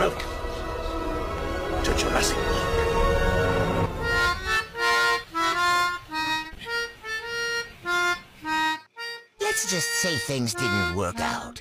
Welcome to Jurassic Park. Let's just say things didn't work out.